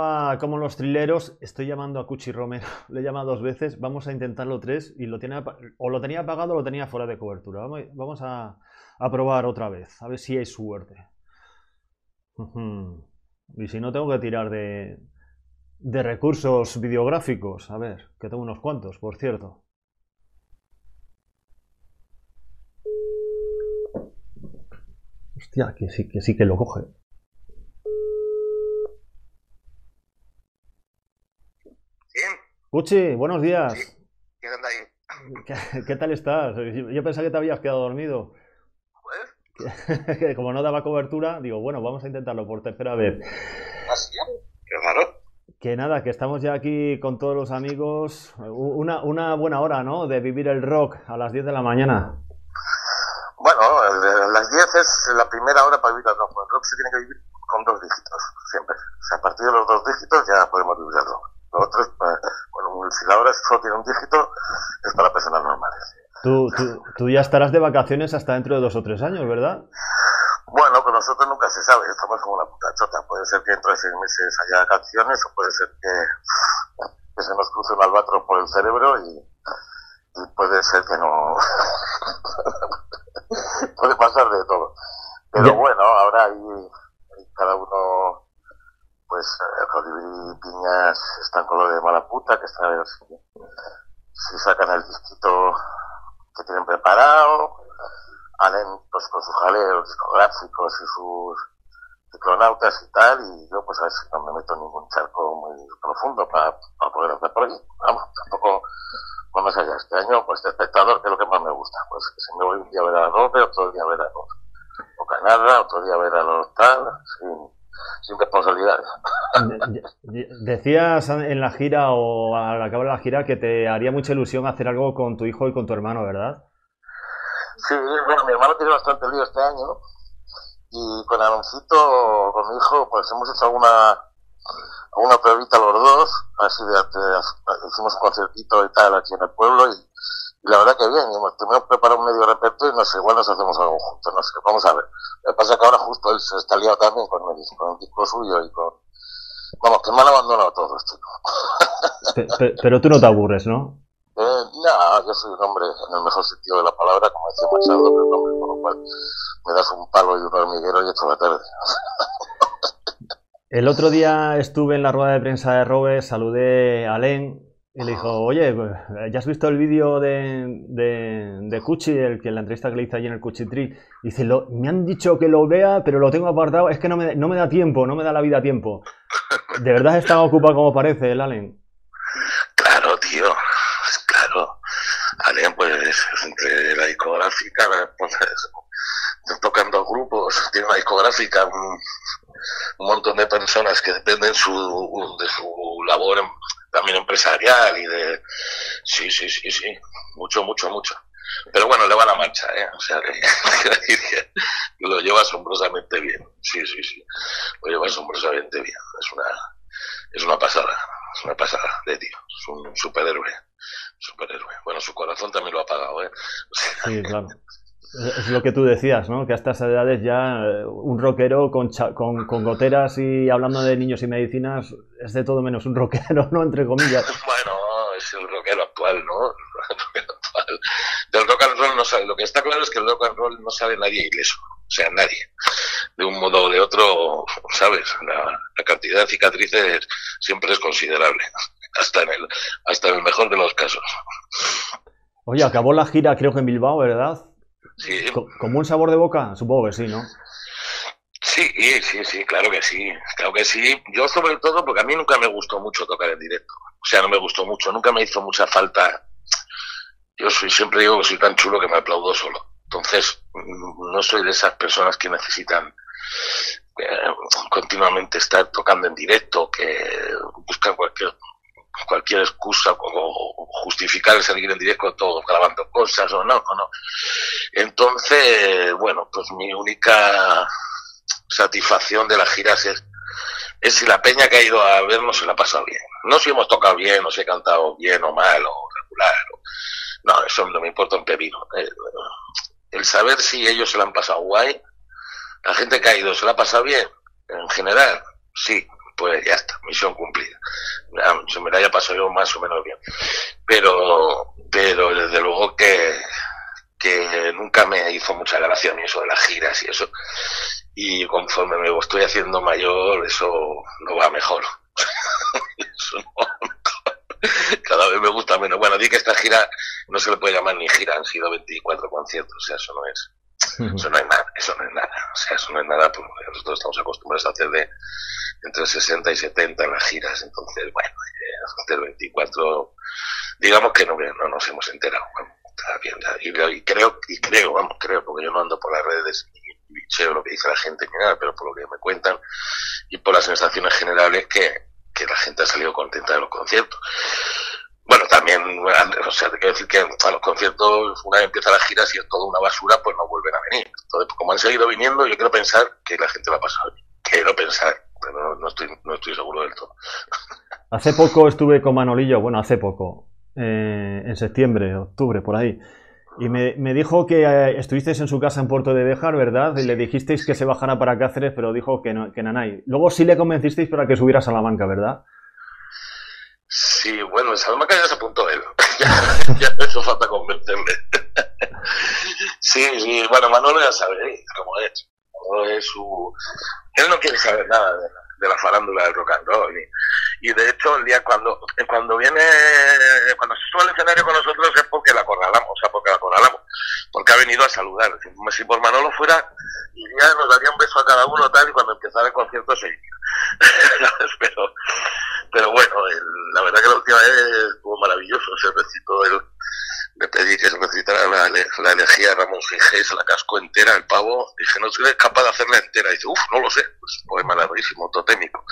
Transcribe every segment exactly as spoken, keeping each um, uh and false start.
Ah, como los trileros, estoy llamando a Cuchi Romero, le he llamado dos veces, vamos a intentarlo tres y lo tiene, apa- o lo tenía apagado o lo tenía fuera de cobertura. Vamos, vamos a, a probar otra vez, a ver si hay suerte. Ujú. Y si no, tengo que tirar de, de recursos videográficos. A ver, que tengo unos cuantos, por cierto. Hostia, que sí, que sí que lo coge. Bien, Cuchi, buenos sí, días. ¿quién anda ahí? ¿Qué, qué tal estás? Yo pensaba que te habías quedado dormido. Pues, Que como no daba cobertura, digo, bueno, vamos a intentarlo por tercera vez. así, qué raro. Que nada, que estamos ya aquí con todos los amigos. Una, una buena hora, ¿no? De vivir el rock a las diez de la mañana. Bueno, el de las diez es la primera hora para vivir el rock. El rock se tiene que vivir con dos dígitos, siempre. O sea, a partir de los dos dígitos ya podemos vivir el rock. Lo otro es, para, bueno, si la hora solo tiene un dígito, es para personas normales. Tú, tú, tú ya estarás de vacaciones hasta dentro de dos o tres años, ¿verdad? Bueno, con nosotros nunca se sabe, estamos como una puta chota. Puede ser que dentro de seis meses haya canciones o puede ser que, que se nos cruce un albatros por el cerebro y, y puede ser que no... puede pasar de todo. Pero Ya. bueno, ahora hay, hay cada uno, pues, eh, Colibrí y Piñas están con lo de mala puta, que está a ver si, si sacan el disquito que tienen preparado. Allen, pues, con sus jaleos discográficos y sus ciclonautas y tal, y yo, pues, a ver si no me meto en ningún charco muy profundo para poder hacer por ahí. Vamos, tampoco vamos allá. Este año, pues, de espectador, que es lo que más me gusta. Pues, que si me voy un día a ver a Robe, otro día a ver a los o Canadá, otro día a ver a los tal, sin, sin responsabilidades. De- de- Decías en la gira o al acabar la gira que te haría mucha ilusión hacer algo con tu hijo y con tu hermano, ¿verdad? Sí, bueno, mi hermano tiene bastante lío este año, y con Aloncito, con mi hijo, pues hemos hecho alguna, alguna pruebita los dos, así de, de- hicimos un conciertito y tal aquí en el pueblo, y, y la verdad que bien, y hemos, hemos preparado un medio repertorio y no sé, igual nos hacemos algo juntos, no sé, vamos a ver. Lo que pasa es que ahora justo él se está liado también con el, con el disco suyo y con... Vamos, que me han abandonado todos, chicos. Pe- pe- pero tú no te aburres, ¿no? Eh, no, yo soy un hombre en el mejor sentido de la palabra, como decía Machado, pero un hombre, por lo cual me das un palo y un hormiguero y echo la tarde. El otro día estuve en la rueda de prensa de Robes, saludé a Len y le dijo, oye, pues, ¿ya has visto el vídeo de, de, de Cuchi, el que la entrevista que le hice allí en el Cuchi Tree? Dice, lo, me han dicho que lo vea, pero lo tengo apartado, es que no me, no me da tiempo, no me da la vida tiempo. ¿De verdad está ocupado como parece el Allen? Claro, tío, claro. Allen, pues, entre la discográfica, pues, tocan dos grupos, tiene una discográfica, un, un montón de personas que dependen su, de su labor em- también empresarial y de... Sí, sí, sí, sí, mucho, mucho, mucho. Pero bueno, le va la marcha, ¿eh? O sea, que, que lo lleva asombrosamente bien. Sí, sí, sí, lo lleva asombrosamente bien. Es una, es una pasada, es una pasada de tío, es un superhéroe, superhéroe. Bueno, su corazón también lo ha pagado, ¿eh? O sea, Sí, claro. Es lo que tú decías, ¿no? Que a estas edades ya eh, un rockero con, cha- con, con goteras y hablando de niños y medicinas es de todo menos un rockero, ¿no? Entre comillas. bueno, es el rockero actual, ¿no? El rockero actual. Del rock and roll no sabe. Lo que está claro es que el rock and roll no sabe nadie ileso. O sea, nadie. De un modo o de otro, ¿sabes? La, la cantidad de cicatrices siempre es considerable. Hasta en el, hasta en el mejor de los casos. Oye, acabó la gira creo que en Bilbao, ¿verdad? Sí, Co- ¿Con buen sabor de boca? Supongo que sí, ¿no? sí, sí, sí, claro que sí, claro que sí. Yo sobre todo porque a mí nunca me gustó mucho tocar en directo. O sea, no me gustó mucho, nunca me hizo mucha falta. Yo soy, siempre digo que soy tan chulo que me aplaudo solo. Entonces, mm, no soy de esas personas que necesitan eh, continuamente estar tocando en directo, que buscan cualquier cualquier excusa o justificar el salir en directo todo grabando cosas o no, o no. Entonces, bueno, pues mi única satisfacción de las giras es, es si la peña que ha ido a vernos se la ha pasado bien. No si hemos tocado bien, o si he cantado bien o mal o regular. O... No, eso no me importa un pepino. El, el saber si ellos se la han pasado guay, la gente que ha ido se la ha pasado bien, en general, sí, pues ya está, misión cumplida. Se me la haya pasado yo más o menos bien. Pero, pero desde luego que, que nunca me hizo mucha gracia a mí eso de las giras y eso. Y conforme me estoy haciendo mayor, eso no va mejor. Eso no va mejor. Cada vez me gusta menos. Bueno, di que esta gira no se le puede llamar ni gira, han sido veinticuatro conciertos, o sea, eso no es. Eso no es nada, eso no es nada, o sea, eso no es nada, porque nosotros estamos acostumbrados a hacer de entre sesenta y setenta en las giras, entonces, bueno, eh, hacer veinticuatro, digamos que no, no nos hemos enterado, bueno, está bien, y, y creo, y creo, vamos, creo, porque yo no ando por las redes y bicheo lo que dice la gente ni nada, pero por lo que me cuentan y por las sensaciones generales que, que la gente ha salido contenta de los conciertos. Bueno, también, o sea, te quiero decir que a los conciertos, una vez empieza la gira, si es toda una basura, pues no vuelven a venir. Entonces, pues, como han seguido viniendo, yo quiero pensar que la gente lo ha pasado bien. Quiero pensar, pero no, no, estoy, no estoy seguro del todo. Hace poco estuve con Manolillo, bueno, hace poco, eh, en septiembre, octubre, por ahí. Y me, me dijo que eh, estuvisteis en su casa en Puerto de Béjar, ¿verdad? Y le dijisteis que se bajara para Cáceres, pero dijo que, no, que nanay. Luego sí le convencisteis para que subiera a Salamanca, ¿verdad? Sí, bueno, en Salamanca ya se apuntó él. ya, ya no hizo falta convencerle. sí, sí, bueno, Manolo ya sabe ¿eh? cómo es. Manolo es su... Él no quiere saber nada de la, de la farándula del rock and roll. Y, y de hecho, el día cuando cuando viene, cuando se sube al escenario con nosotros es porque la acorralamos, o sea, porque la acorralamos. Porque ha venido a saludar. Si por Manolo fuera, iría, nos daría un beso a cada uno tal, y cuando empezara el concierto se iría. pero, pero bueno, el, la verdad que la última vez estuvo maravilloso. Se recitó el, le pedí que se recitara la, la elegía de Ramón Fijé, se la cascó entera el pavo. Dije, no soy capaz de hacerla entera. Y dice, uff, no lo sé. Pues un poema larguísimo, totémico.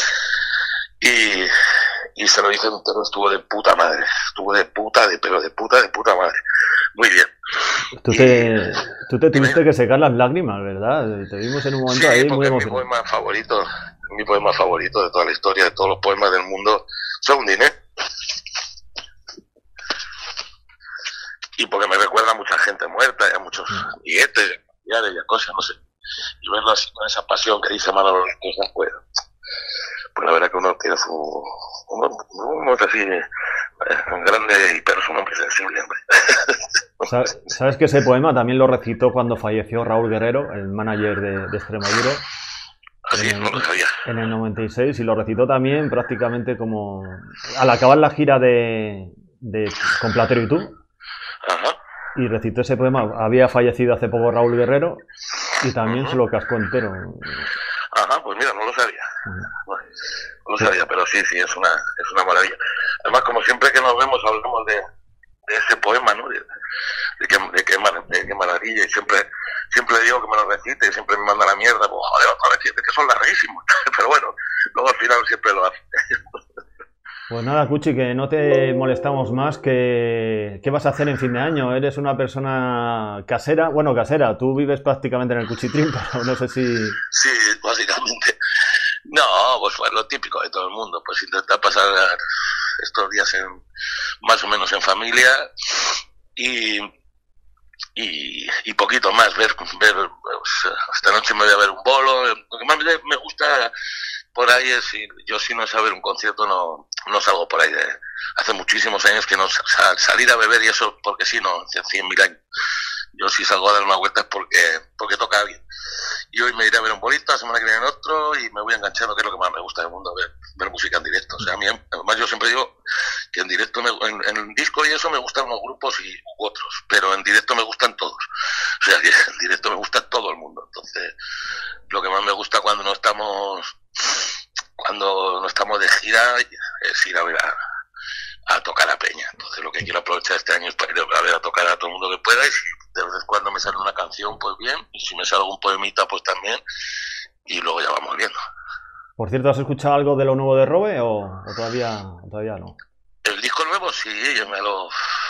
Y, y se lo hizo entero, estuvo de puta madre. Estuvo de puta, de pero de puta, de puta madre. Muy bien. Tú te, tú te tuviste que secar las lágrimas, ¿verdad? Te vimos en un momento sí, ahí muy emocionado. Sí, porque mi poema favorito, mi poema favorito de toda la historia, de todos los poemas del mundo, son Diné. Y porque me recuerda a mucha gente muerta, y a muchos billetes, y a cosas, no sé. Y verlo así con esa pasión que dice Manolo las cosas, pues, pues la verdad que uno tiene su... Uno, uno es así, eh, grande, pero es un hombre sensible, hombre. ¿Sabes, ¿Sabes que ese poema también lo recitó cuando falleció Raúl Guerrero, el manager de, de Extremoduro? Así, en, no lo sabía. En el noventa y seis, y lo recitó también prácticamente como... Al acabar la gira de, de Con Platero y tú, Ajá. Y recitó ese poema. Había fallecido hace poco Raúl Guerrero y también uh-huh. se lo cascó entero. Ajá, pues mira, no lo sabía. Uh-huh. No lo sabía, pero sí, sí, es una, es una maravilla. Además, como siempre que nos vemos, hablamos de, de ese poema, ¿no? De, de, que, de, que, de que maravilla, y siempre siempre digo que me lo recite y siempre me manda la mierda. Pues, joder, otra vez, que son larguísimos. Pero bueno, luego al final siempre lo hace. Pues nada, Cuchi, que no te molestamos más. Que, ¿Qué vas a hacer en fin de año? ¿Eres una persona casera? Bueno, casera, tú vives prácticamente en el Cuchitrín, pero no sé si... Sí, básicamente. No, pues fue lo típico de todo el mundo, pues intentar pasar estos días en, más o menos en familia y, y, y poquito más, ver, ver pues, esta noche me voy a ver un bolo. Lo que más me gusta por ahí es, yo si no es a ver un concierto, no, no salgo por ahí. De, hace muchísimos años que no sal, salir a beber y eso, porque sí, no, hace cien mil años. Yo si salgo a dar una vuelta es porque, porque toca a alguien. Y hoy me iré a ver un bolito, la semana que viene en otro, y me voy enganchando, que es lo que más me gusta del mundo, ver, ver música en directo. O sea, a mí, además yo siempre digo que en directo, me, en, en disco y eso me gustan unos grupos y otros, pero en directo me gustan todos. O sea, que en directo me gusta todo el mundo. Entonces, lo que más me gusta cuando no estamos, cuando no estamos de gira es ir a ver a, a tocar a peña. Entonces, lo que quiero aprovechar este año es para ir a ver a tocar a todo el mundo que pueda, y si de vez en cuando me sale una canción, pues bien, y si me sale algún poemita, pues también, y luego ya vamos viendo. Por cierto, ¿has escuchado algo de lo nuevo de Robe o, o todavía, todavía no? El disco nuevo, sí, yo me lo...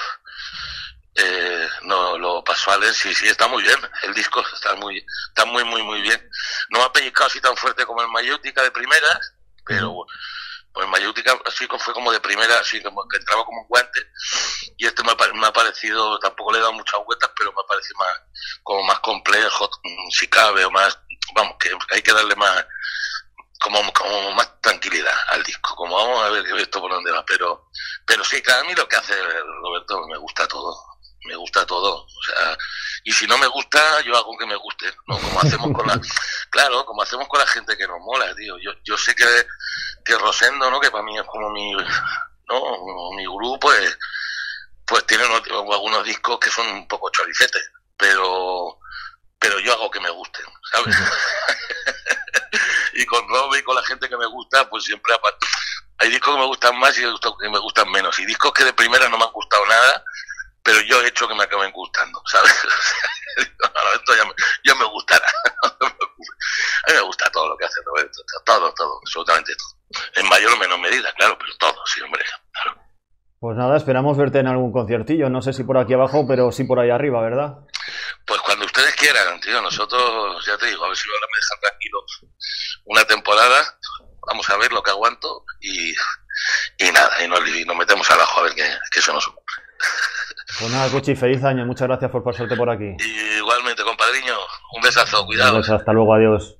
Eh, no, lo pasó a Alex, sí, sí, está muy bien, el disco está muy, está muy, muy, muy bien. No me ha pellizcado así tan fuerte como el Mayéutica de primeras, pero... Uh-huh. Pues Mayéutica así fue como de primera, así como que entraba como un guante, y este me ha, me ha parecido, tampoco le he dado muchas vueltas, pero me ha parecido más, como más complejo, si cabe, o más, vamos, que hay que darle más, como, como más tranquilidad al disco, como vamos a ver esto por dónde va, pero, pero sí, claro, a mí lo que hace Roberto me gusta todo, me gusta todo, o sea, y si no me gusta, yo hago que me guste, ¿no? Como hacemos con la, claro, como hacemos con la gente que nos mola, tío, yo, yo sé que, que Rosendo, ¿no? Que para mí es como mi, ¿no? Como mi grupo, pues, pues tiene unos, algunos discos que son un poco choricetes, pero, pero yo hago que me gusten, ¿sabes? Y con Rob y con la gente que me gusta, pues siempre hay discos que me gustan más y discos que me gustan menos. Y discos que de primera no me han gustado nada, pero yo he hecho que me acaben gustando, ¿sabes? Esto ya me, ya me gustará. A mí me gusta todo lo que hace Roberto, todo, todo, absolutamente todo. En mayor o menor medida, claro, pero todo, sí, hombre, claro. Pues nada, esperamos verte en algún conciertillo, no sé si por aquí abajo, pero sí por ahí arriba, ¿verdad? Pues cuando ustedes quieran, tío, nosotros, ya te digo, a ver si ahora me dejan tranquilos una temporada, vamos a ver lo que aguanto y, y nada, y nos, y nos metemos al ajo a ver qué, qué se nos ocurre. Pues nada, Cuchi, feliz año, muchas gracias por pasarte por aquí. Y igualmente, compadriño, un besazo, cuidado. Un beso, hasta luego, adiós.